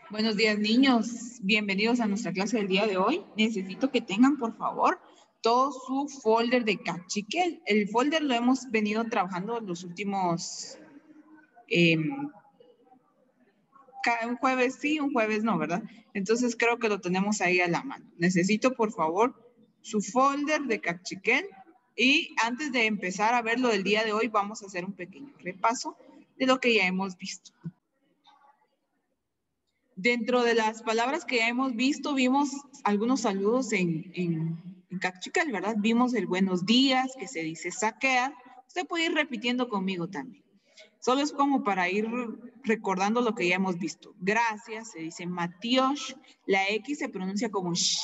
Buenos días, niños. Bienvenidos a nuestra clase del día de hoy. Necesito que tengan, por favor, todo su folder de Cachiquel. El folder lo hemos venido trabajando los últimos... un jueves sí, un jueves no, ¿verdad? Entonces creo que lo tenemos ahí a la mano. Necesito, por favor, su folder de Cachiquel. Y antes de empezar a ver lo del día de hoy, vamos a hacer un pequeño repaso de lo que ya hemos visto. Dentro de las palabras que ya hemos visto, vimos algunos saludos en Cachiquel, ¿verdad? Vimos el buenos días, que se dice saquear. Usted puede ir repitiendo conmigo también. Solo es como para ir recordando lo que ya hemos visto. Gracias, se dice Matiosh. La X se pronuncia como sh.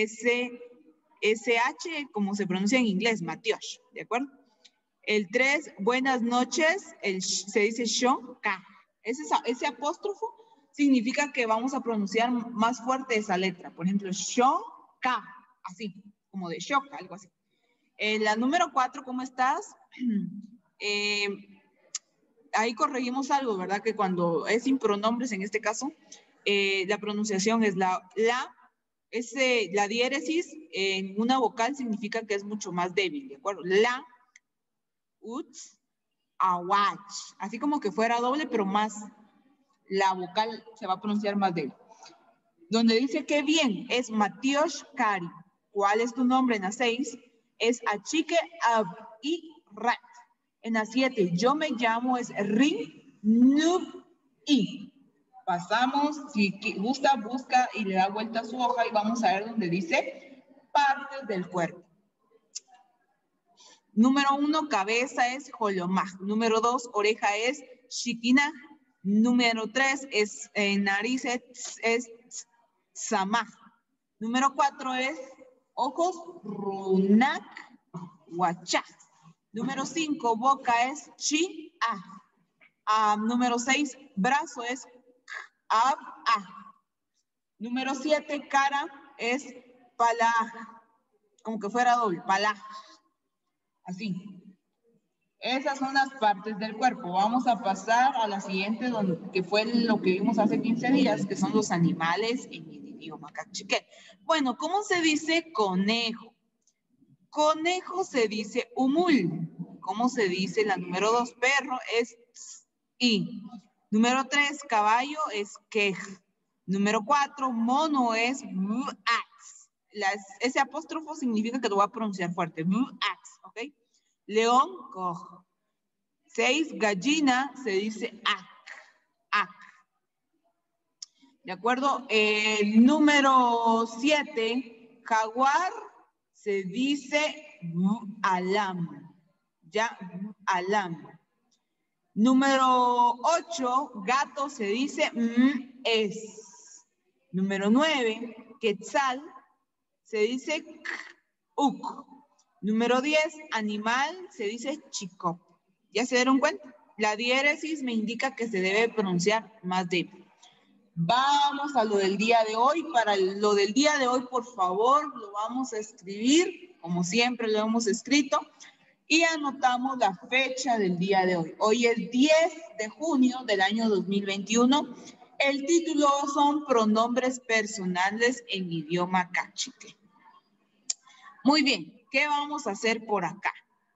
SH, como se pronuncia en inglés, Matiosh, ¿de acuerdo? El 3, buenas noches, se dice sho, ka. Ese apóstrofo significa que vamos a pronunciar más fuerte esa letra. Por ejemplo, sho, ka, así, como de shock, algo así. La número 4, ¿cómo estás? Ahí corregimos algo, ¿verdad? Que cuando es sin pronombres, en este caso, la pronunciación es la diéresis en una vocal significa que es mucho más débil, ¿de acuerdo? La, uts, awach, así como que fuera doble, pero más, la vocal se va a pronunciar más débil. Donde dice que bien, es Matiosh Kari. ¿Cuál es tu nombre en la 6? Es Achique Ab y Rat. En la 7, yo me llamo, es Rin Nub I. Pasamos, si gusta, busca y le da vuelta a su hoja y vamos a ver donde dice partes del cuerpo. Número 1, cabeza es Jolomaj. Número 2, oreja es Shikina. Número 3, es nariz es Samaj. Número 4 es ojos Runak Huachaj. Número 5, boca es Chi-A. Número 6, brazo es Ab-A. Número 7, cara es Palaj. Como que fuera doble, Palaj. Así. Esas son las partes del cuerpo. Vamos a pasar a la siguiente, que fue lo que vimos hace 15 días, que son los animales en el idioma cachiquel. Bueno, ¿cómo se dice conejo? Conejo se dice humul. ¿Cómo se dice la número 2? Perro es i. Número 3, caballo es quej. Número 4, mono es ax. Ese apóstrofo significa que lo voy a pronunciar fuerte. Ax, ¿ok? León, coj. 6, gallina, se dice ac. ¿De acuerdo? Número 7, jaguar, se dice alam. Ya, alam. Número 8, gato, se dice es. Número 9, quetzal, se dice uk. Número 10, animal, se dice chicop. ¿Ya se dieron cuenta? La diéresis me indica que se debe pronunciar más débil. Vamos a lo del día de hoy. Para lo del día de hoy, por favor, lo vamos a escribir, como siempre lo hemos escrito, y anotamos la fecha del día de hoy. Hoy es 10 de junio del año 2021. El título son pronombres personales en idioma cachiquel. Muy bien, ¿qué vamos a hacer por acá?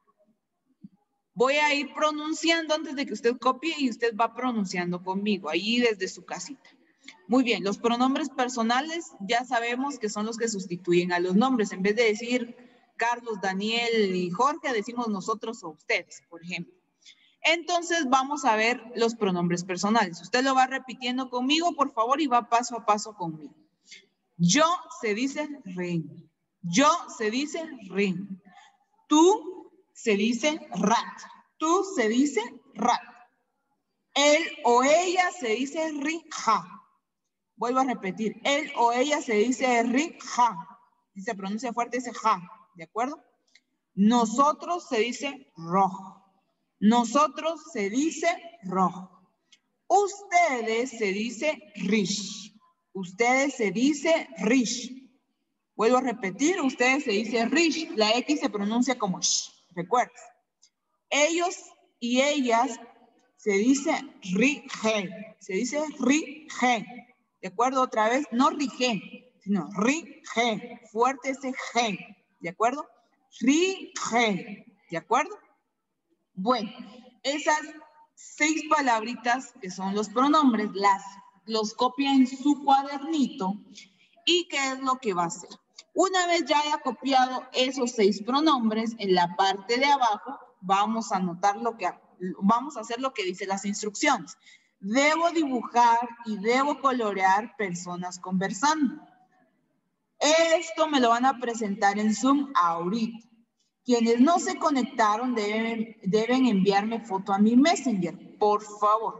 Voy a ir pronunciando antes de que usted copie y usted va pronunciando conmigo, ahí desde su casita. Muy bien, los pronombres personales ya sabemos que son los que sustituyen a los nombres. En vez de decir Carlos, Daniel y Jorge, decimos nosotros o ustedes, por ejemplo. Entonces vamos a ver los pronombres personales. Usted lo va repitiendo conmigo, por favor, y va paso a paso conmigo. Yo se dice ring. Yo se dice ring. Tú se dice rat. Tú se dice rat. Él o ella se dice rija. Vuelvo a repetir. Él o ella se dice rija. Si se pronuncia fuerte, dice ja. ¿De acuerdo? Nosotros se dice rojo. Nosotros se dice rojo. Ustedes se dice rish. Ustedes se dice rish. Vuelvo a repetir, ustedes se dice rish. La X se pronuncia como sh. Recuerden. Ellos y ellas se dice rige. Se dice rige. ¿De acuerdo? Otra vez, no rige, sino rige. Fuerte ese G. ¿De acuerdo? Rige. ¿De acuerdo? Bueno, esas 6 palabritas que son los pronombres, los copia en su cuadernito. ¿Y qué es lo que va a hacer? Una vez ya haya copiado esos 6 pronombres, en la parte de abajo vamos a anotar vamos a hacer lo que dice las instrucciones. Debo dibujar y debo colorear personas conversando. Esto me lo van a presentar en Zoom ahorita. Quienes no se conectaron deben enviarme foto a mi Messenger, por favor.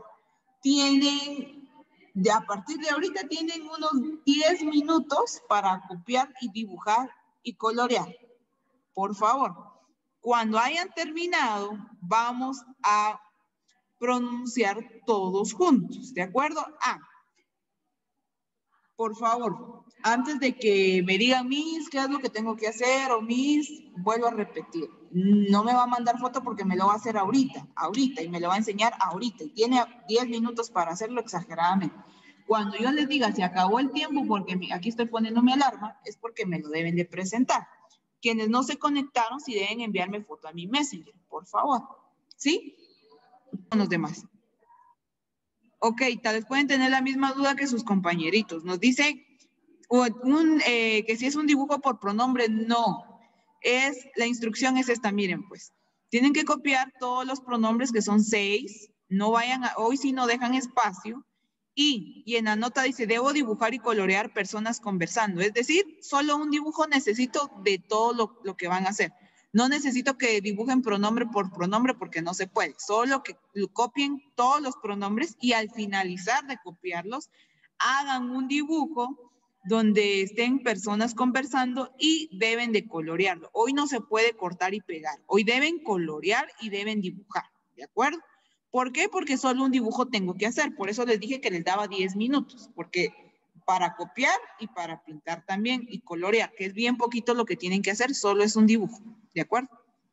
A partir de ahorita tienen unos 10 minutos para copiar y dibujar y colorear. Por favor, cuando hayan terminado, vamos a pronunciar todos juntos, ¿de acuerdo? Por favor, antes de que me digan, Miss, ¿qué es lo que tengo que hacer? O Miss, vuelvo a repetir. No me va a mandar foto porque me lo va a hacer ahorita, y me lo va a enseñar ahorita. Y tiene 10 minutos para hacerlo exageradamente. Cuando yo les diga, se acabó el tiempo, porque aquí estoy poniendo mi alarma, es porque me lo deben de presentar. Quienes no se conectaron, sí deben enviarme foto a mi Messenger, por favor. ¿Sí? Con los demás. Ok, tal vez pueden tener la misma duda que sus compañeritos. Nos dice que si es un dibujo por pronombre, no. La instrucción es esta, miren pues. Tienen que copiar todos los pronombres que son 6. No vayan hoy si no dejan espacio. Y en la nota dice, debo dibujar y colorear personas conversando. Es decir, solo un dibujo necesito de todo lo que van a hacer. No necesito que dibujen pronombre por pronombre porque no se puede. Solo que copien todos los pronombres y al finalizar de copiarlos, hagan un dibujo donde estén personas conversando y deben de colorearlo. Hoy no se puede cortar y pegar. Hoy deben colorear y deben dibujar. ¿De acuerdo? ¿Por qué? Porque solo un dibujo tengo que hacer. Por eso les dije que les daba 10 minutos. Porque para copiar y para pintar también y colorear, que es bien poquito lo que tienen que hacer, solo es un dibujo. ¿De acuerdo?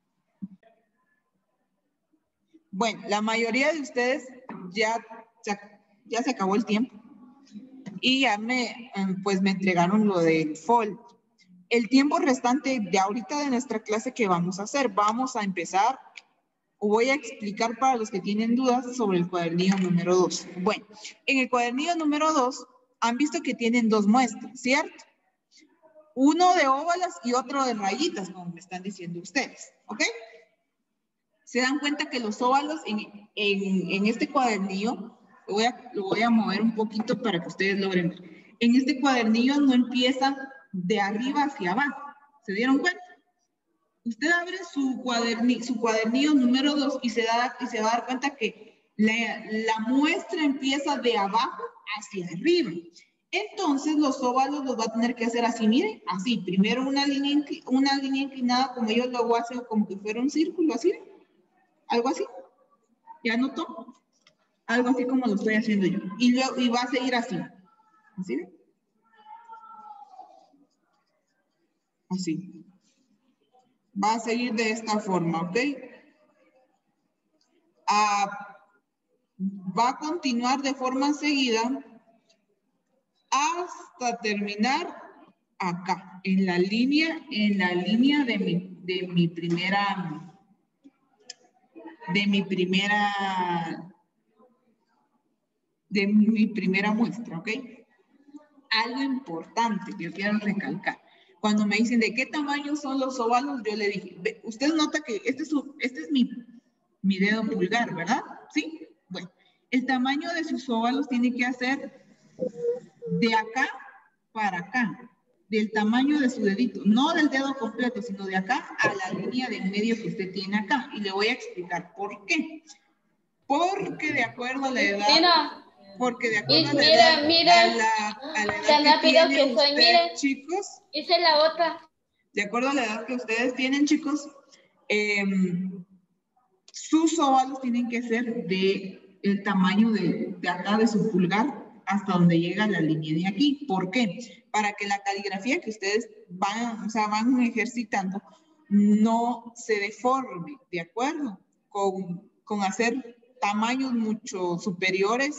Bueno, la mayoría de ustedes ya se acabó el tiempo. Y ya me entregaron lo del FOL. El tiempo restante de ahorita de nuestra clase, ¿qué vamos a hacer? Vamos a empezar, voy a explicar para los que tienen dudas sobre el cuadernillo número 2. Bueno, en el cuadernillo número 2 han visto que tienen 2 muestras, ¿cierto? Uno de óvalas y otro de rayitas, como me están diciendo ustedes, ¿ok? Se dan cuenta que los óvalos en este cuadernillo, lo voy a mover un poquito para que ustedes logren ver. En este cuadernillo no empiezan de arriba hacia abajo. ¿Se dieron cuenta? Usted abre su cuadernillo número 2 y se va a dar cuenta que la muestra empieza de abajo hacia arriba. Entonces los óvalos los va a tener que hacer así, miren, así. Primero una línea inclinada, como yo lo hago, como que fuera un círculo, así. Algo así. ¿Ya notó? Algo así como lo estoy haciendo yo. Y va a seguir así. ¿Así? Así. Va a seguir de esta forma, ¿ok? Va a continuar de forma seguida hasta terminar acá, en la línea de mi primera muestra, ¿ok? Algo importante que yo quiero recalcar. Cuando me dicen de qué tamaño son los óvalos, yo le dije, usted nota que este es mi dedo pulgar, ¿verdad? ¿Sí? Bueno, el tamaño de sus óvalos tiene que hacer de acá para acá, del tamaño de su dedito, no del dedo completo, sino de acá a la línea del medio que usted tiene acá. Y le voy a explicar por qué. Porque de acuerdo a la edad... Mira. Porque de acuerdo a la edad, a la edad que tienen ustedes, chicos, hice la otra. De acuerdo a la edad que ustedes tienen, chicos, sus óvalos tienen que ser del tamaño de acá de su pulgar hasta donde llega la línea de aquí. ¿Por qué? Para que la caligrafía que ustedes van ejercitando no se deforme, ¿de acuerdo? Con hacer tamaños mucho superiores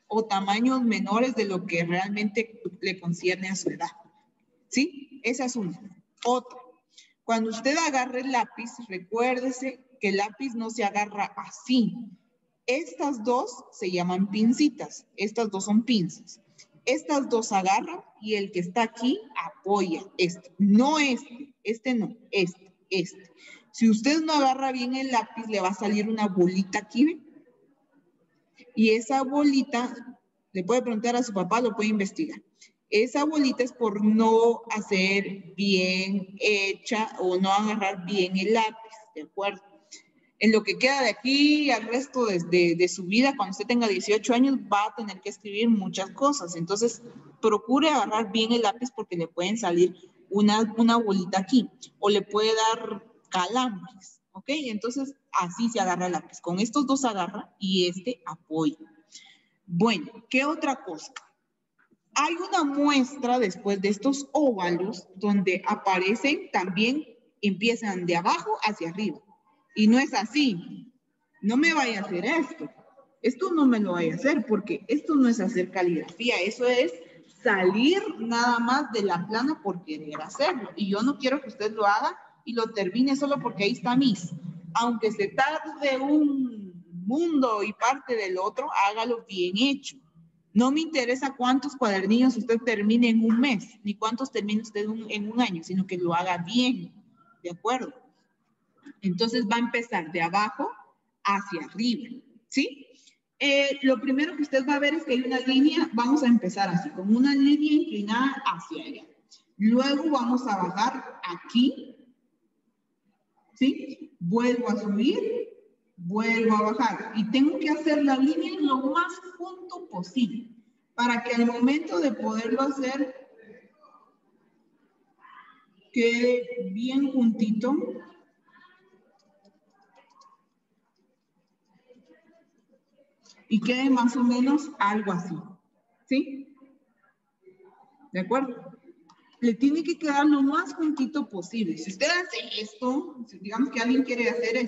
o tamaños menores de lo que realmente le concierne a su edad. ¿Sí? Esa es una. Otra. Cuando usted agarre el lápiz, recuérdese que el lápiz no se agarra así. Estas dos se llaman pincitas. Estas dos son pinzas. Estas dos agarran y el que está aquí apoya. Este. No este. Este no. Este. Este. Si usted no agarra bien el lápiz, le va a salir una bolita aquí, ¿ve? Y esa bolita, le puede preguntar a su papá, lo puede investigar. Esa bolita es por no hacer bien hecha o no agarrar bien el lápiz, ¿de acuerdo? En lo que queda de aquí al resto de su vida, cuando usted tenga 18 años, va a tener que escribir muchas cosas. Entonces, procure agarrar bien el lápiz porque le pueden salir una bolita aquí o le puede dar calambres, ¿ok? Entonces, así se agarra el lápiz. Con estos dos agarra y este apoya. Bueno, ¿qué otra cosa? Hay una muestra después de estos óvalos donde aparecen también, empiezan de abajo hacia arriba. Y no es así. No me vaya a hacer esto. Esto no me lo vaya a hacer porque esto no es hacer caligrafía. Eso es salir nada más de la plana por querer hacerlo. Y yo no quiero que usted lo haga y lo termine solo porque ahí está Miss. Aunque se tarde un mundo y parte del otro, hágalo bien hecho. No me interesa cuántos cuadernillos usted termine en un mes, ni cuántos termine usted en un año, sino que lo haga bien, ¿de acuerdo? Entonces va a empezar de abajo hacia arriba, ¿sí? Lo primero que usted va a ver es que hay una línea, vamos a empezar así, con una línea inclinada hacia allá. Luego vamos a bajar aquí, ¿sí? Vuelvo a subir, vuelvo a bajar. Y tengo que hacer la línea lo más junto posible, para que al momento de poderlo hacer, quede bien juntito. Y quede más o menos algo así, ¿sí? ¿De acuerdo? Le tiene que quedar lo más juntito posible. Si usted hace esto, digamos que alguien quiere hacer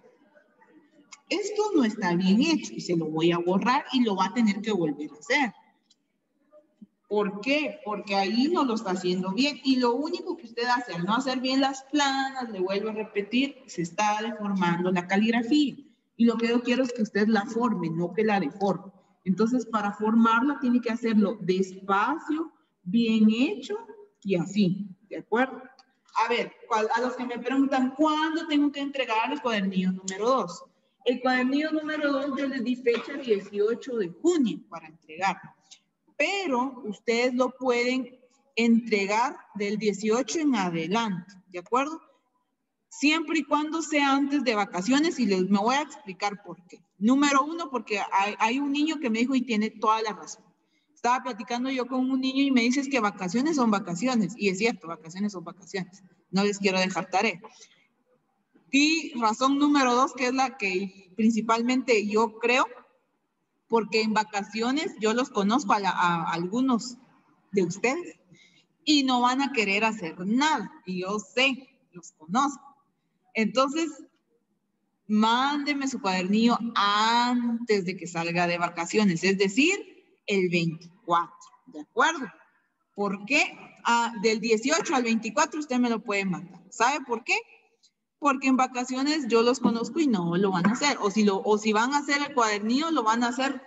esto no está bien hecho y se lo voy a borrar y lo va a tener que volver a hacer. ¿Por qué? Porque ahí no lo está haciendo bien y lo único que usted hace al no hacer bien las planas, le vuelvo a repetir, se está deformando la caligrafía. Y lo que yo quiero es que usted la forme, no que la deforme. Entonces, para formarla tiene que hacerlo despacio, bien hecho y así, ¿de acuerdo? A ver, a los que me preguntan, ¿cuándo tengo que entregar el cuadernillo número 2? El cuadernillo número 2 yo les di fecha 18 de junio para entregarlo. Pero ustedes lo pueden entregar del 18 en adelante, ¿de acuerdo? Siempre y cuando sea antes de vacaciones y me voy a explicar por qué. Número 1, porque hay un niño que me dijo y tiene toda la razón. Estaba platicando yo con un niño y me dices que vacaciones son vacaciones. Y es cierto, vacaciones son vacaciones. No les quiero dejar tarea. Y razón número 2, que es la que principalmente yo creo, porque en vacaciones yo los conozco a algunos de ustedes y no van a querer hacer nada. Y yo sé, los conozco. Entonces, mándeme su cuadernillo antes de que salga de vacaciones, es decir, el 24, ¿de acuerdo? ¿Por qué? Del 18 al 24 usted me lo puede mandar. ¿Sabe por qué? Porque en vacaciones yo los conozco y no lo van a hacer. O si van a hacer el cuadernillo, van a hacer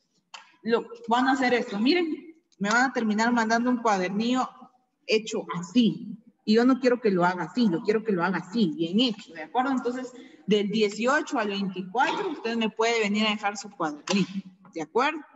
esto. Miren, me van a terminar mandando un cuadernillo hecho así. Y yo no quiero que lo haga así, yo quiero que lo haga así, bien hecho, ¿de acuerdo? Entonces, del 18 al 24, usted me puede venir a dejar su cuadernillo, ¿de acuerdo?